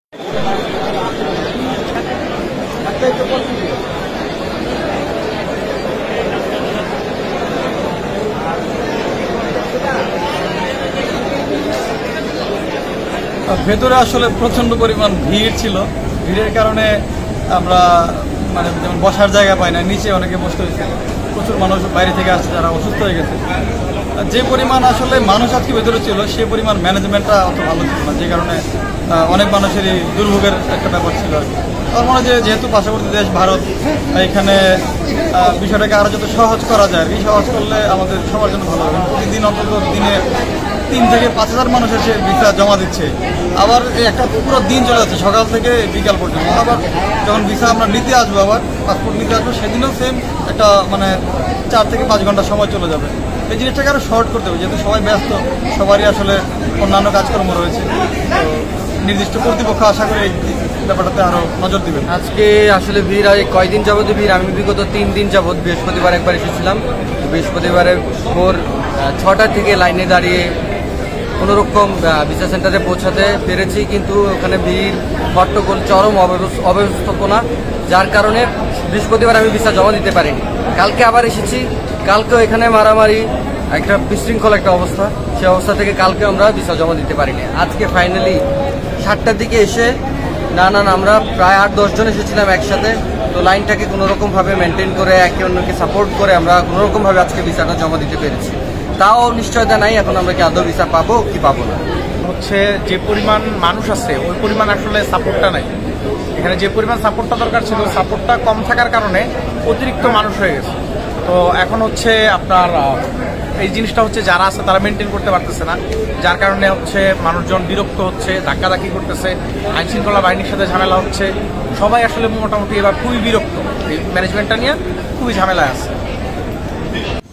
ভেতরে আসলে প্রচন্ড পরিমাণ ভিড় ছিল। ভিড়ের কারণে আমরা যেমন বসার জায়গা পাই না, নিচে অনেকে বসতে হয়েছে। প্রচুর মানুষ বাইরে থেকে আসছে যারা অসুস্থ হয়ে গেছে। যে পরিমাণ আসলে মানুষ আজকে ভেতরে ছিল সে পরিমাণ ম্যানেজমেন্টটা অত ভালো ছিল না, যে কারণে অনেক মানুষেরই দুর্ভোগের একটা ব্যাপার ছিল আর কি। আমার মনে হয় যেহেতু পার্শ্ববর্তী দেশ ভারত, এখানে বিষয়টাকে আরো যত সহজ করা যায় আর কি, সহজ করলে আমাদের সবার জন্য ভালো হবে। প্রতিদিন অন্তত দিনে 3 থেকে 5,000 মানুষ এসে ভিসা জমা দিচ্ছে। আবার একটা পুরো দিন চলে যাচ্ছে সকাল থেকে বিকাল পর্যন্ত। আবার যখন ভিসা আমরা নিতে আসবো, আবার পাসপোর্ট নিতে আসবো, সেদিনও সেম একটা 4 থেকে 5 ঘন্টা সময় চলে যাবে। এই জিনিসটাকে আরো শর্ট করতে হবে, যেহেতু সবাই ব্যস্ত, সবারই আসলে অন্যান্য কাজকর্ম রয়েছে। তো নির্দিষ্ট কর্তৃপক্ষ আশা করি এই ব্যাপারটাতে আরো নজর দিবেন। আজকে আসলে ভিড় কয়দিন যাবত ভিড়, আমি বিগত 3 দিন যাবত বৃহস্পতিবার একবার এসেছিলাম। বৃহস্পতিবারে ভোর 6টা থেকে লাইনে দাঁড়িয়ে কোনোরকম ভিসা সেন্টারে পৌঁছাতে পেরেছি, কিন্তু ওখানে ভিড়, হট্টগোল, চরম অব্যবস্থাপনা, যার কারণে বৃহস্পতিবার আমি ভিসা জমা দিতে পারিনি। কালকে আবার এসেছি, কালকেও এখানে মারামারি, একটা বিশৃঙ্খল একটা অবস্থা। সেই অবস্থা থেকে কালকে আমরা ভিসা জমা দিতে পারিনি। আজকে ফাইনালি 7টার দিকে এসে আমরা প্রায় 8-10 জন এসেছিলাম একসাথে। তো লাইনটাকে কোনোরকমভাবে মেনটেন করে, একে অন্যকে সাপোর্ট করে আমরা কোনোরকমভাবে আজকে ভিসাটা জমা দিতে পেরেছি। তাও নিশ্চয়তা নাই এখন আমরা কি আদৌ ভিসা পাবো কি পাবো না। যে পরিমাণ মানুষ আছে ওই পরিমাণ আসলে সাপোর্টটা নাই। এখানে যে পরিমাণ সাপোর্টটা দরকার ছিল, সাপোর্টটা কম থাকার কারণে অতিরিক্ত মানুষ হয়ে গেছে। তো এখন আপনার এই জিনিসটা যারা আছে তারা মেনটেন করতে পারতেছে না, যার কারণে মানুষজন বিরক্ত হচ্ছে, ধাক্কাধাক্কি করতেছে, আইন শৃঙ্খলা বাহিনীর সাথে ঝামেলা হচ্ছে। সবাই আসলে মোটামুটি এবার খুবই বিরক্ত, এই ম্যানেজমেন্টটা নিয়ে খুবই ঝামেলায় আছে।